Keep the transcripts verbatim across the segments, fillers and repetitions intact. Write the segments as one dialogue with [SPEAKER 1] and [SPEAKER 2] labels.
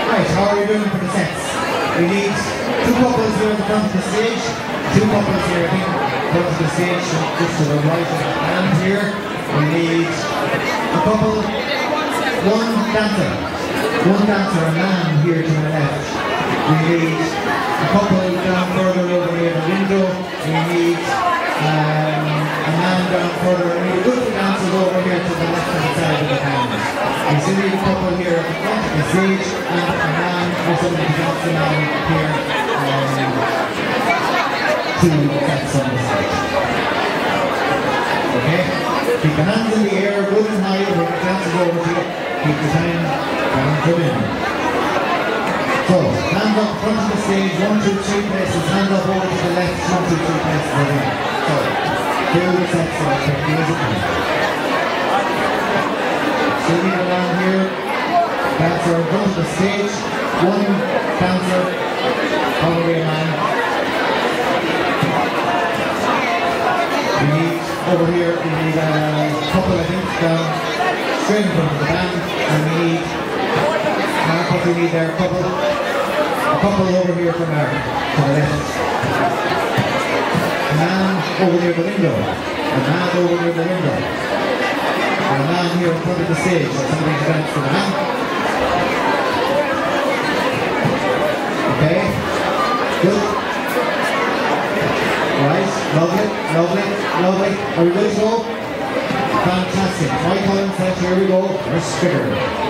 [SPEAKER 1] Right, how are we doing for the sets? We need two couples here at the front of the stage, two couples here at the front of the stage, just to the right of the hand here. We need a couple, one dancer, one dancer, a man here to my left. We need a couple down further over near the window. We need um, a man down further, we need a good dancers over here to the left hand side of the hand. We still need a couple here at the front of the stage and a man or somebody to dance the man here um, two sets on the stage. Okay? Keep the hands in the air, good and high when the dancers over to you. Keep the time down to the end. So, hands up front of the stage, one, two, three places, hands up over to the left, one, two, three places again. So, do the sets as quickly as you can. Still need around here, dancer in front of the stage, one dancer, probably a man. We need, over here, we need a couple, I think, down straight in front of the band, and we need, Mark, what we need there, a couple, a couple over here from Mark, to the left. A man over near the window, a man over near the window. And a man here in front of the stage, so somebody to dance for the man. Okay, good. Right, lovely, lovely, lovely. Are we ready to go? Fantastic. Moycullen Set, here we go. First figure.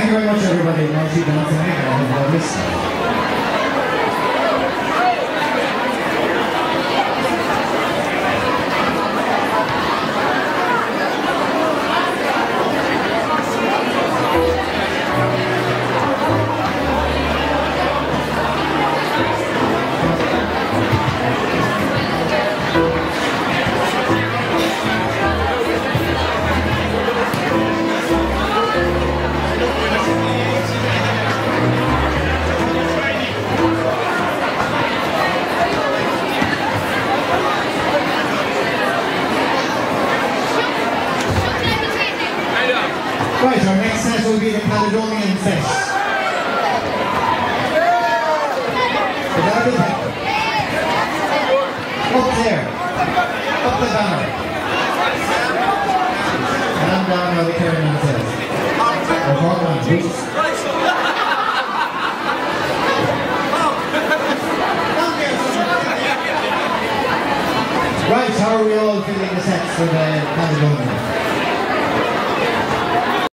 [SPEAKER 1] Thank you very much, everybody. Now see the nothing I have this. Right, our next set will be the Caledonian set. Is that a good thing? Up there. Up the banner. And down now the Caledonian set. Or hold on, please. Right, how are we all feeling the sets for the Caledonian?